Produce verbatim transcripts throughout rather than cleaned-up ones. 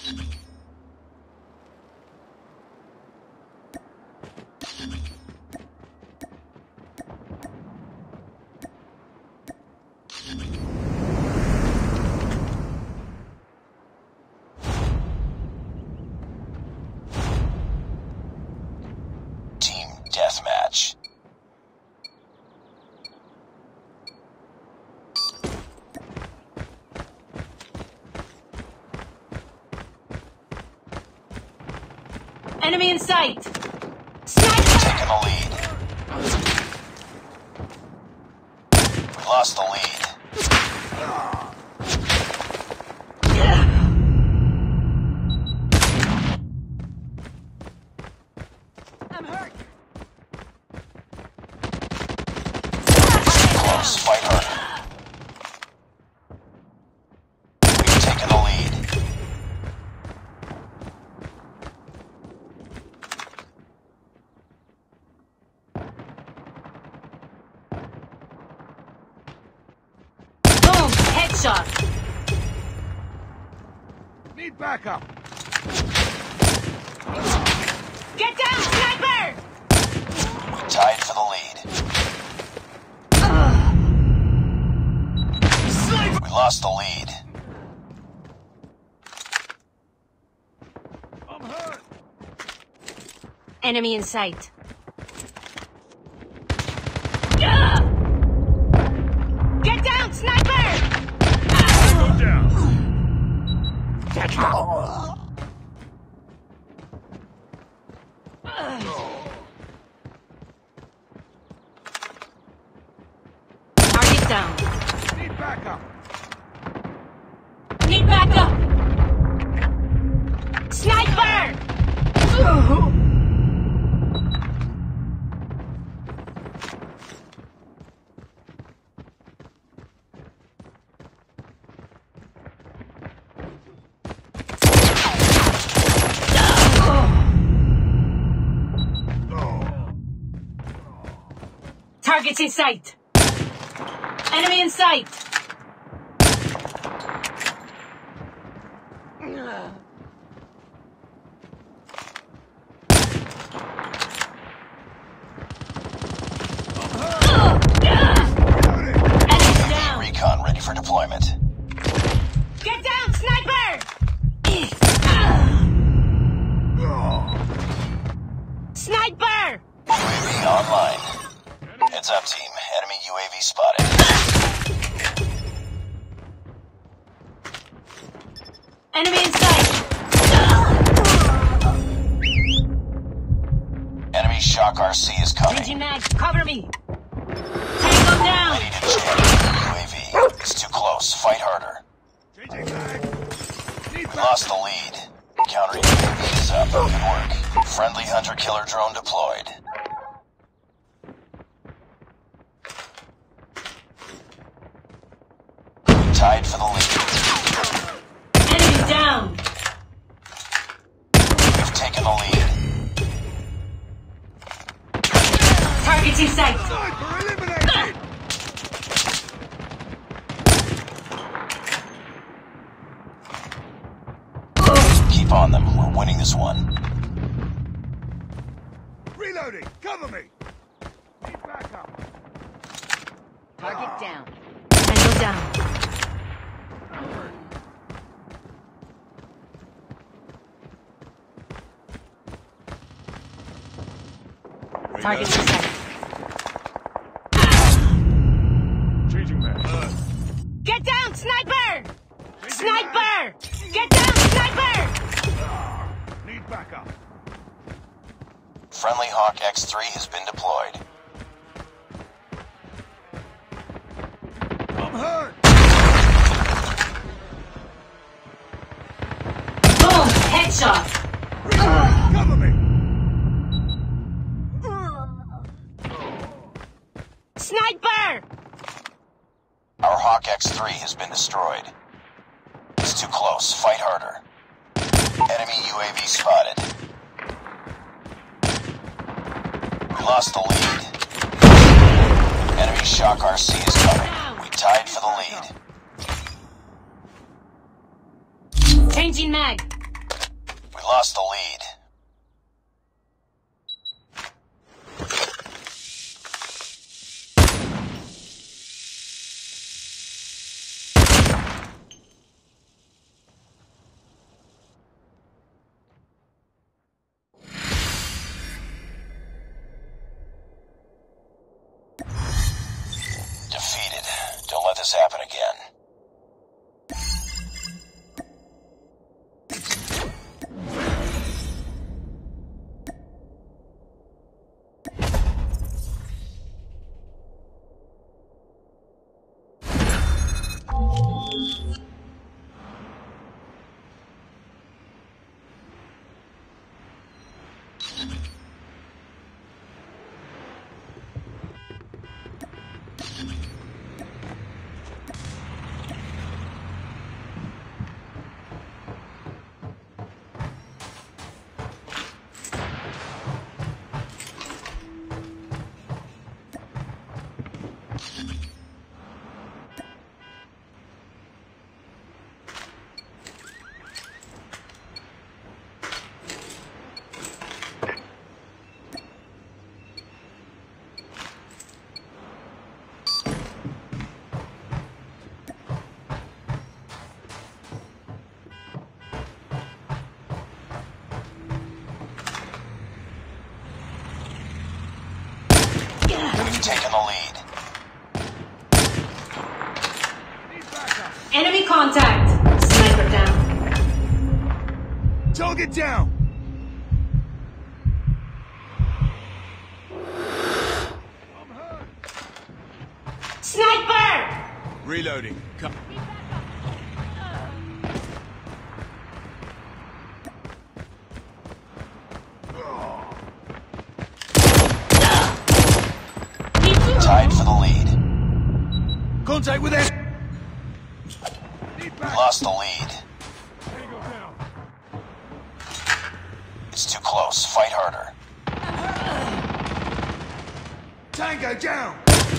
Deathmatch. Enemy in sight! Sniper! Taking the lead. We lost the lead. I'm hurt! Close, fight harder. We've taken the lead. Boom! Headshot! Need backup. Get down, sniper! We tied for the lead. We lost the lead. I'm hurt. Enemy in sight. Get down, sniper! Go down. Target down. Need backup. Need backup! Sniper! Targets in sight! Enemy in sight! Enemy down! Recon ready for deployment. Get down, sniper! Sniper! U A V online. Heads up, team. Enemy U A V spotted. Enemy in sight! Enemy shock R C is coming. Changing mag, cover me! Tango down! Ready to jam U A V. It's too close. Fight harder. Changing mag. Need We lost the lead. Counter U A V is up. Good work. Friendly hunter-killer drone deployed. Tied for the lead. Enemy down! We've taken the lead. Targets in sight! Sniper eliminated. Keep on them. We're winning this one. Reloading. Cover me. Need backup. Target down. Tango down. Targets in sight. Changing mag. Get down, sniper! Sniper! Get down, sniper! Need backup. Friendly Hawk X three has been deployed. I'm hurt. Boom! Headshot! Cover me. Sniper! Our Hawk X three has been destroyed. It's too close. Fight harder. Enemy U A V spotted. We lost the lead. Enemy shock R C is coming. We tied for the lead. Changing mag. lost the lead. Defeated. Don't let this happen again. We've taken the lead. Need backup. Enemy contact. Sniper down. Target down. I'm hurt. Sniper! Reloading. Come. Tied for the lead. Contact with it. Need We backup. lost the lead. Tango down. It's too close. Fight harder. Tango down.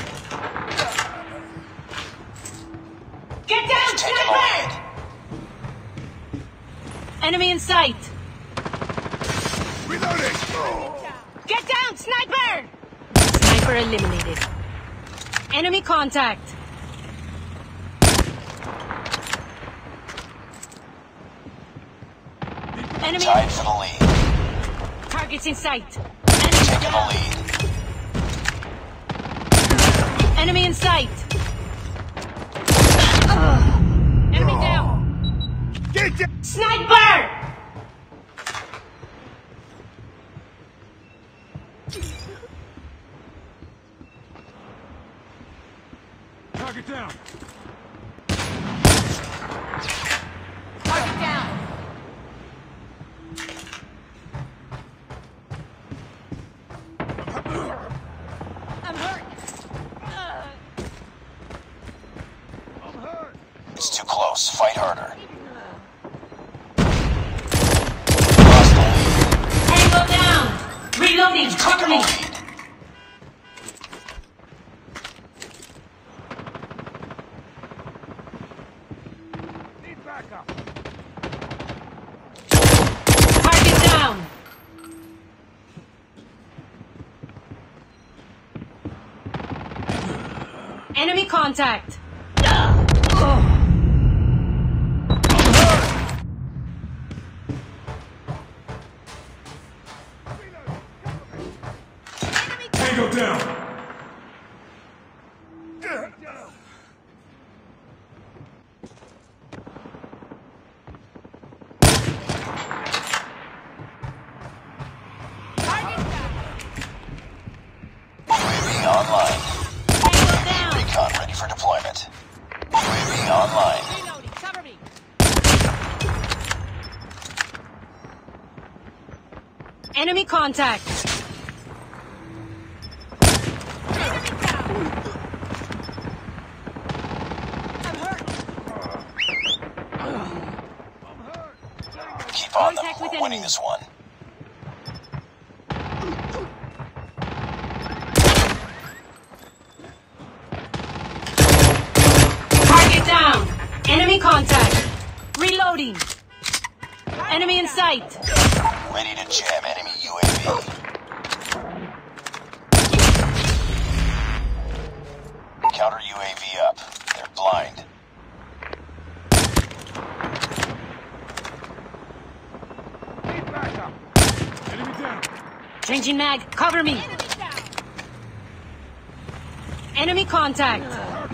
Get down, Taking the sniper! lead. Enemy in sight. Reloading. Get down, sniper! Sniper eliminated. Enemy contact. Enemy Tied for the lead. targets in sight. Taking the lead. Enemy in sight. Enemy down. Get down. Sniper! Target down. Target down. I'm hurt. I'm hurt. It's too close. Fight harder. Lost the lead. Tango down. Reloading. Cover Taking the me. lead. Need backup. Target down. Enemy contact. Tango down. Down. U A V online. Tango down. Recon ready for deployment. U A V online. Reloading. Cover me. Enemy contact. Enemy down. I'm hurt. I'm hurt. Tango. Keep on them. Contact with We're winning enemy. this one. Target down. Enemy contact. Reloading. Enemy in sight. sight! Ready to jam enemy U A V. Counter U A V up. They're blind. Need backup. Enemy down. Changing mag, cover me! Enemy contact!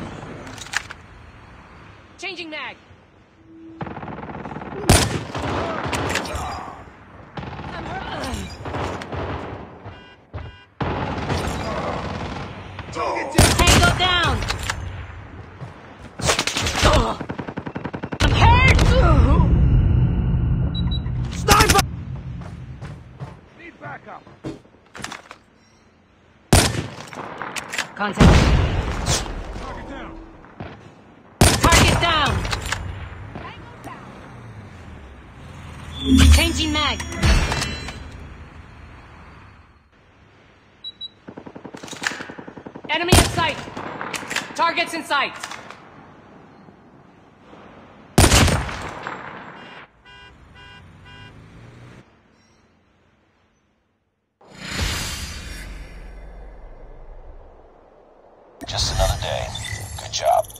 Changing mag! Tango down! I'm hurt! Sniper! Need backup. Contact. Target down. Target down! Changing mag! Enemy in sight! Targets in sight! Just another day. Good job.